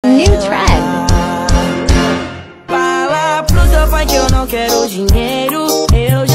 New track. Fala pro teu pai que eu não quero dinheiro, eu já